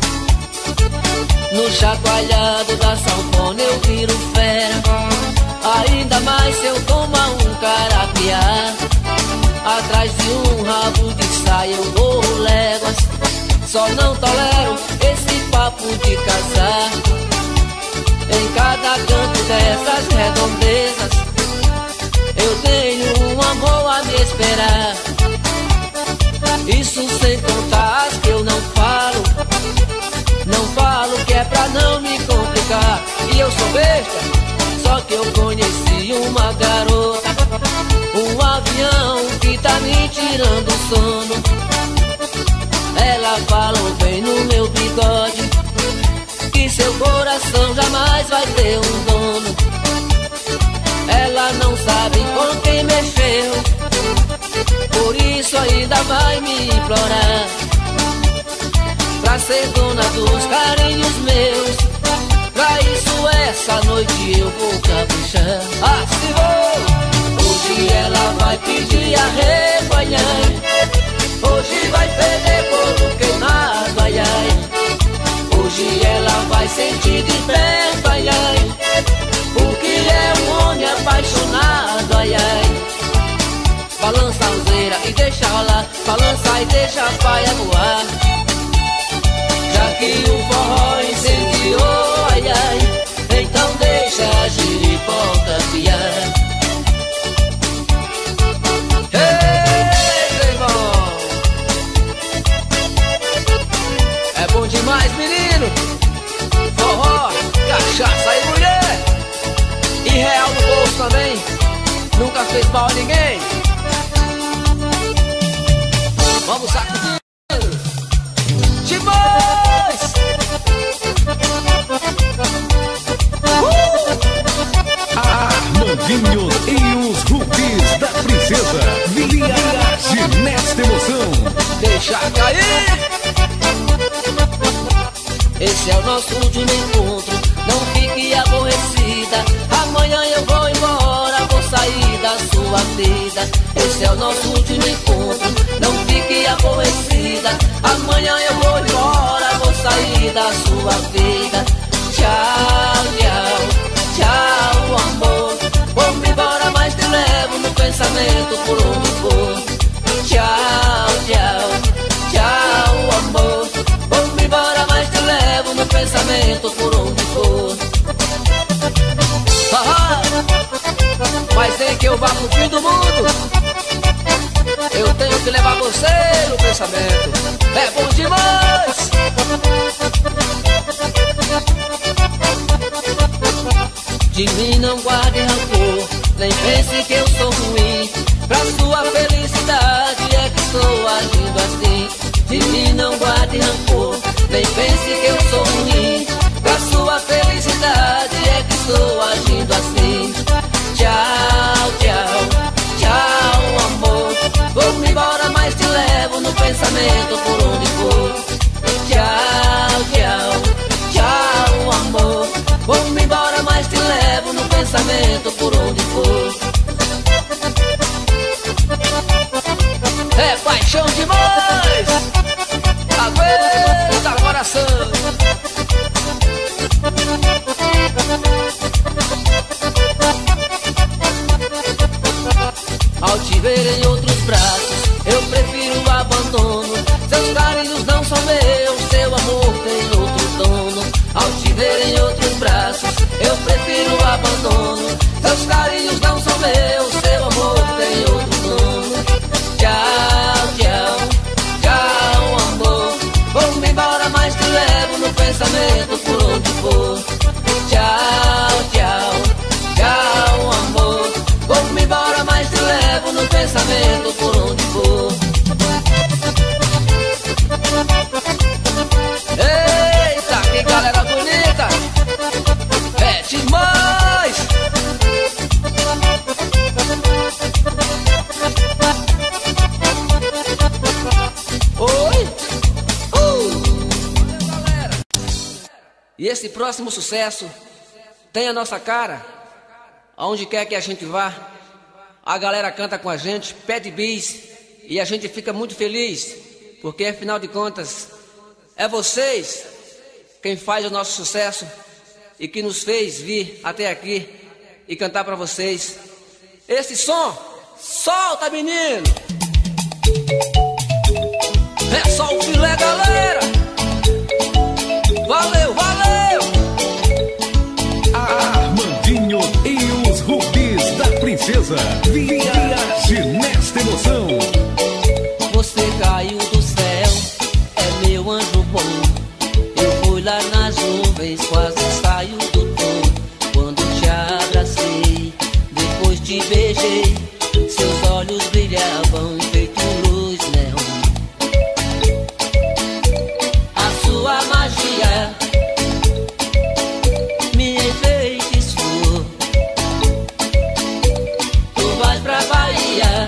[SPEAKER 1] No chacoalhado da sanfona eu viro fera, ainda mais se eu tomar um carapiá. Atrás de um rabo de saia eu corro léguas, Só não tolero esse papo de casar. Em cada canto dessas redondezas eu tenho um amor a me esperar. Isso sem contar as que eu não falo. Não falo que é pra não me complicar. E eu sou besta, só que eu conheci uma garota, um avião que tá me tirando o sono. Ela falou bem no meu bigode que seu coração jamais vai ter um dono. Ela não sabe com quem mexeu, por isso ainda vai me implorar pra ser dona dos carinhos meus. Pra isso essa noite eu vou caprichar. Ah, se vou! Hoje ela vai pedir arrego, ai, ai. Hoje vai perder bolo queimado, ai, ai. Hoje ela vai sentir de perto, ai, ai, o que é um homem apaixonado, ai, ai. Balança a alzeira e deixa rolar, balança e deixa a paia voar. Já que o forró incendiou, ai, ai, então deixa a giripoca piar. Ei, irmão, é bom demais, menino. Forró, cachaça e mulher, e real no bolso também, nunca fez mal a ninguém. Vamos sacudir demais!
[SPEAKER 2] Uh! Armandinho e os Rubis da Princesa. Viagem nesta emoção.
[SPEAKER 1] Deixa cair! Esse é o nosso último encontro, não fique aborrecida. Amanhã eu vou embora, vou sair da sua vida. Esse é o nosso último encontro, não fique aborrecida. Amanhã eu vou embora, vou sair da sua vida. Tchau, tchau, tchau, amor. Vou-me embora, mas te levo no pensamento por onde for. Tchau, tchau, tchau, amor. Vou-me embora, mas te levo no pensamento por onde for. Ah, mas sem que eu vá pro fim do mundo, eu tenho que levar você no pensamento. É bom demais! De mim não guarde rancor, nem pense que eu sou ruim. Pra sua felicidade é que estou agindo assim. De mim não guarde rancor, nem pense que eu sou ruim. Pra sua felicidade é que estou agindo assim. Tchau, tchau, tchau, amor. Vou-me embora, mas te levo no pensamento por onde for. Tchau, tchau, tchau, amor. Vou-me embora, mas te levo no pensamento por onde for. É paixão demais! Aguenta coração! Ao te ver em outros braços, eu prefiro o abandono. Seus carinhos não são meus, seu amor tem outro dono. Ao te ver em outros braços, eu prefiro o abandono. Seus carinhos não são meus, seu amor tem outro dono. Tchau, tchau, tchau, amor. Vou-me embora, mas te levo no pensamento por onde for. Tchau, tchau, tchau, amor. Vou-me embora, mas te levo no pensamento por onde for. Eita, que galera bonita! É demais! Oi! Uh! Galera! E esse próximo sucesso tem a nossa cara. Aonde quer que a gente vá, a galera canta com a gente, pede bis, e a gente fica muito feliz, porque afinal de contas é vocês quem faz o nosso sucesso e que nos fez vir até aqui e cantar pra vocês. Esse som, solta, menino! É só o filé, galera!
[SPEAKER 2] Princesa. Viaje nesta emoção.
[SPEAKER 1] Você caiu do céu, é meu anjo bom. Eu fui lá nas nuvens, quase saio do tom. Quando te abracei, depois te beijei, seus olhos brilhavam feito luz neon. A sua magia me enfeitiçou. Tu vais pra Bahia,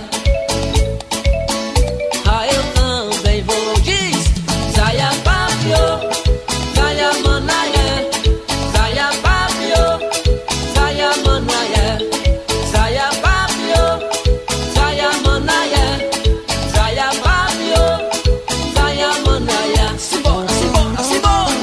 [SPEAKER 1] ah, eu também vou. Diz: Zaya Papio, Zaya Manaia, Zaya Papio, Zaya Manaia, Zaya Papio, Zaya Manaia, Zaya Papio, Zaya Manaia. Simbora, simbora, simbora.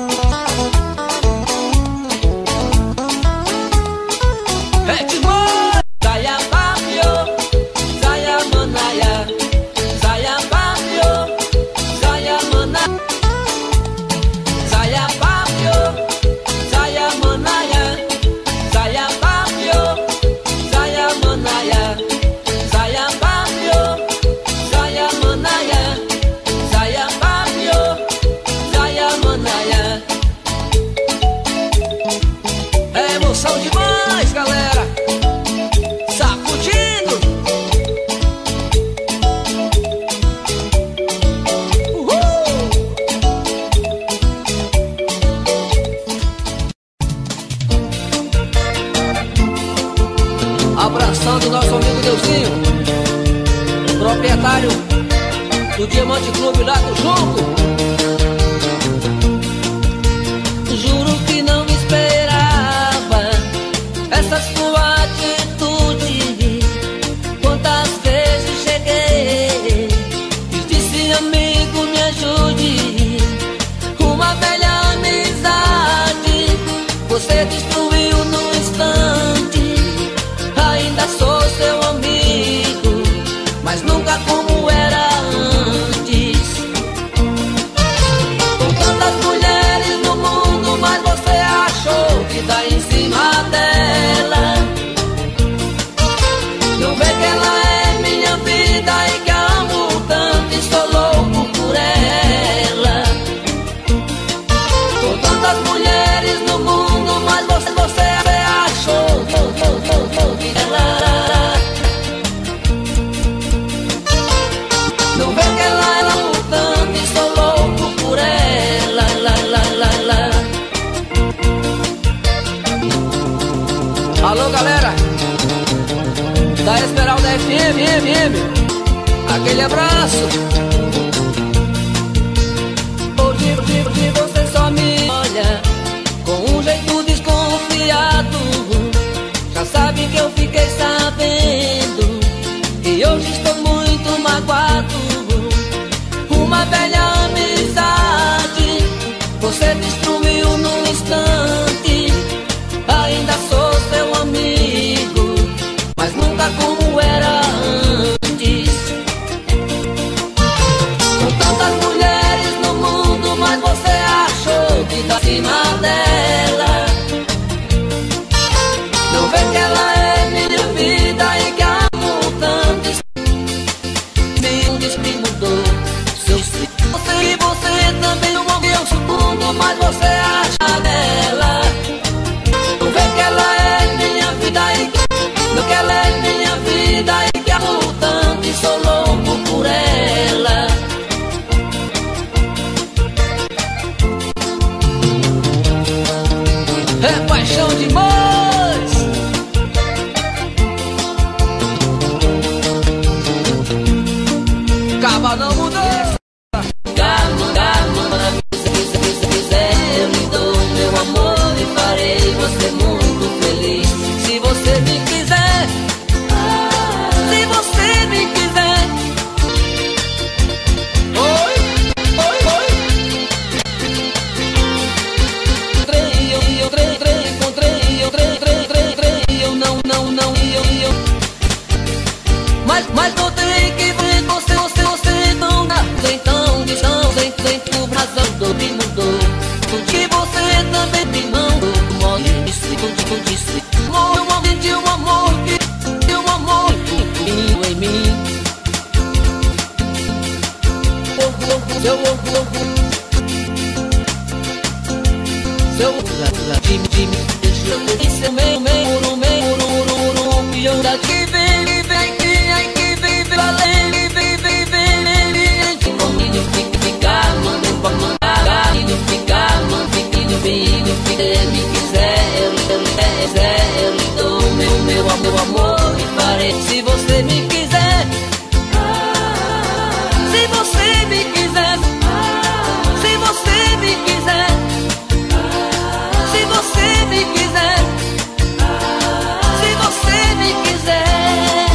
[SPEAKER 1] É demais. Zaya Papio, Zaya Manaia, Zaya Papio, Zaya Manaia, Zaya Papio, Zaya Manaia, Zaya Papio, Zaya Manaia, Zaya Papio, Zaya Manaia, Zaya Papio, Zaya Manaia. É emoção demais, galera. Sacudindo. Uhul. Abraçando nosso amigo Deusinho, proprietário do Diamante Clube lá do Junco. Juro que não esperava essa sua atitude. Quantas vezes cheguei e disse: amigo, me ajude. Uma velha amizade você destruiu num instante. Ainda sou seu amigo, mas nunca como era antes. Com tantas mulheres no mundo, mas você achou que tá em cima dela. Não vê que ela é minha vida e que a amo tanto e sou louco por ela. Com tantas mulheres no mundo, mas você, você achou que ela. Não vê que ela é amo tanto e sou louco por ela. La, la, la, la. Alô, galera da Esmeralda F M, M, M. Aquele abraço. Hoje, hoje, hoje você só me olha com um jeito desconfiado. Já sabe que eu fiquei sabendo e hoje estou muito magoado. Uma velha amizade você destruiu num instante. Ainda sou seu amigo, mas nunca como era antes. Com tantas mulheres no mundo, mas você achou que tá acima dela. Não vê que ela é minha vida e que amo tanto. Me mudou seu se você e você também não morreu um segundo, mas você acha dela. Não vê que ela é minha vida e que não que ela é minha vida e que amo tanto e sou louco por ela. É paixão demais. Caba não mudou. Calma, calma, se quiser, se quiser, eu lhe dou meu amor e farei você muito feliz. Se você me quiser, se você me quiser. Oi, oi, oi. Trei, eu, eu, trei, trei, encontrei, eu, trei, trei, trei, trei, eu não, não, não, eu, eu. Mas, mas vou ter que ver você, você, você não dá. Então, então, vem, vem, por razão do me mudou. O que você também me mandou. Morre, disse, disse, disse. Morre, um amor, um amor que, um Seu orgulho, seu time, time, deixa eu ver seu meio, meio, no meio, no no no pior daqui vem, vem, que ai que vem, valendo, vem, vem, vem, vem, comigo fica, fica, manda pra mandar, filho fica, manda filho, filho, filho, me quiser, eu, eu, eu, eu lhe dou meu, meu amor, meu amor, e farei se você me quiser. Se você me quiser, se você me quiser, se você me quiser, se você me quiser.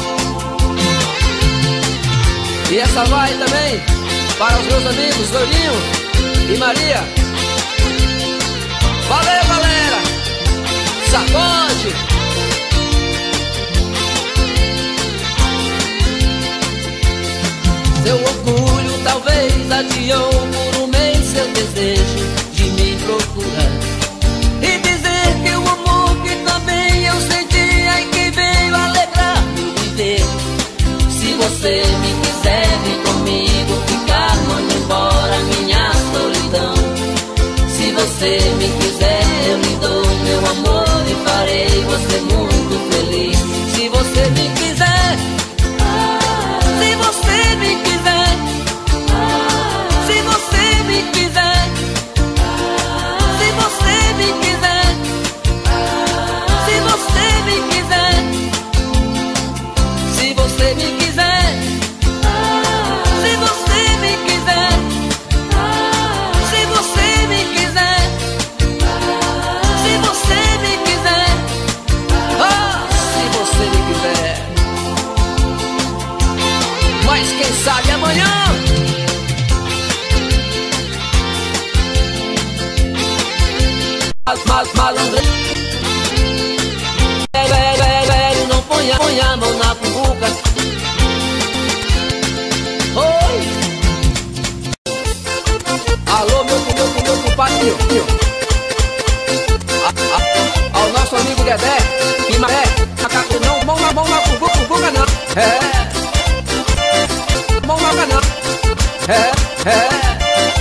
[SPEAKER 1] E essa vai também para os meus amigos Loirinho e Maria. Valeu, galera! Sacode! Seu orgulho talvez adiou por um mês seu desejo de me procurar e dizer que o amor que também eu senti ai que veio alegrar meu viver. Se você me quiser vir comigo ficar, manda embora minha solidão. Se você me quiser eu lhe dou meu amor e farei você muito feliz. Se você me quiser, se você me quiser, se você me quiser, se você me quiser, se você me quiser, se você me quiser, se você me quiser, se você me quiser, se você me quiser, oh, se você me quiser. Mas quem sabe amanhã? Mal, mal, malandro, velho, velho, velho, não ponha, ponha a mão na cuca. Oi! Alô, meu, meu, meu, meu compadre, ao nosso amigo Dedé, que maré, macaco não, mão na mão na cuca, cuca não. É, mão na cuca não. É, é.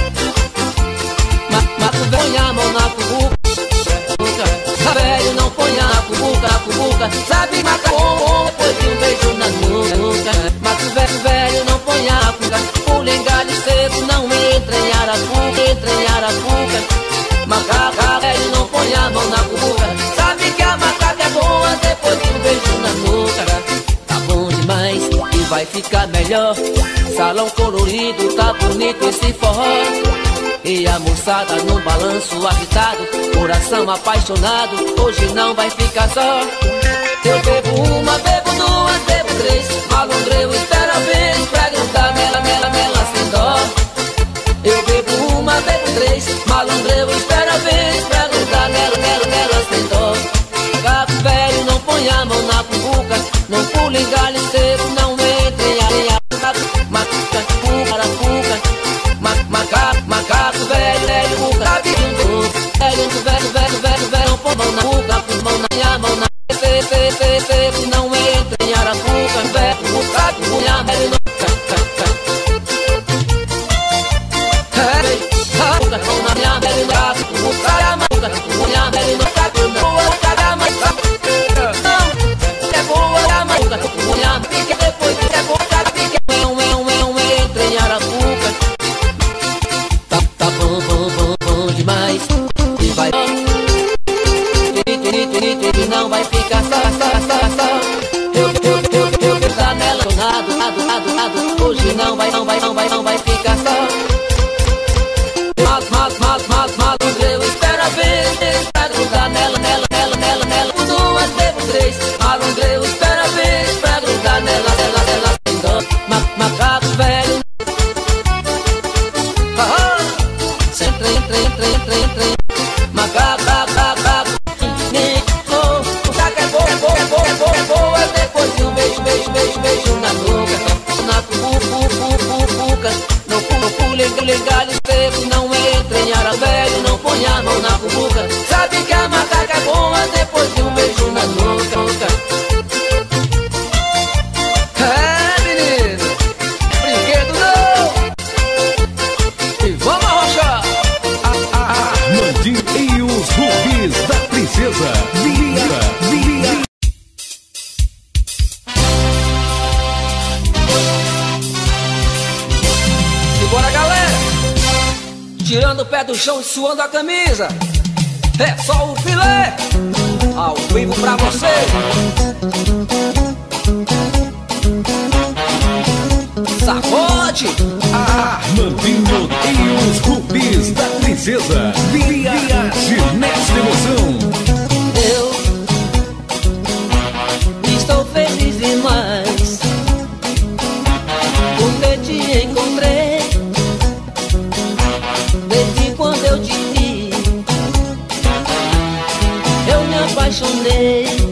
[SPEAKER 1] Mato velho, a mão na cuca. Velho, não põe a cubuca, a cubuca, sabe macaco, depois de um beijo na nuca. Mato velho, velho, não põe a cubuca, pula em galho cedo, não entra em arapuca, entra em arapuca. Macaco velho, não põe a mão na cubuca, sabe que a macaca é boa depois de um beijo na nuca. Tá bom demais e vai ficar melhor, salão colorido, tá bonito esse forró. E a moçada num balanço agitado, coração apaixonado, hoje não vai ficar só. Eu bebo uma, bebo duas, bebo três, malandreu espera a vez pra grudar nela, nela, nela sem dó. Eu bebo uma, bebo três, malandreu espera a vez pra grudar nela, nela, nela sem dó. Gato velho, não põe a mão na cubuca, não pula em galho cedo, não entra em areia. Macaca, cuca, arapuca. Macaco, macaco, velho, velho, cuca, velho, velho, velho, velho, velho, velho, não põe mão na cuca, põe mão na minha mão na fe, fe, fe, fe, não entra em arapuca, velho, cuca, minha velho, não é, cuca, mão na minha velho, não cuca, a maca, minha velho, não tá com boa, cada mais, não, é boa, a maca, minha pique, depois que é boa, cada pique, é um, é um, é um, entra em arapuca. Tá bom, bom, bom, bom demais. E vai e não vai ficar só, só, só, só. Eu, eu, eu, eu, eu tá nela, nado, nado, nado, nado. Hoje não vai, não vai, não vai, não vai ficar só. Mas, mas, mas, mas, malandreu, espera ver, pra grudar nela, nela, nela, nela, nela. Duas, devo três, malandreu, espera ver, pra grudar nela, nela, nela, sem dó. Macaco velho. Entra, entra, entra, entra, entra, macaco, macaco, nico, macaco é boa, é boa, é boa, é boa, é boa, depois de um beijo, beijo, beijo, beijo na nuca, na cucu, cucu,
[SPEAKER 4] do chão e suando a camisa. É só o filé, ao vivo pra você. Sacode!
[SPEAKER 2] Armandinho e os Rubis da Princesa. Viaje nesta emoção.
[SPEAKER 1] Eu estou feliz demais porque te encontrei. Desde quando eu te vi, eu me apaixonei.